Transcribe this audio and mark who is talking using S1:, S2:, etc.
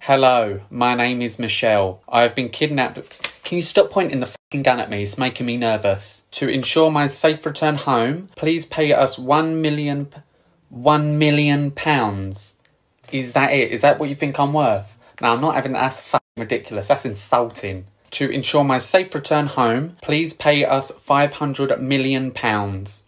S1: Hello, my name is Michelle. I have been kidnapped. Can you stop pointing the fucking gun at me? It's making me nervous. To ensure my safe return home, please pay us £1 million. £1 million. Is that it? Is that what you think I'm worth? No, I'm not having that. That's fucking ridiculous. That's insulting. To ensure my safe return home, please pay us £500 million.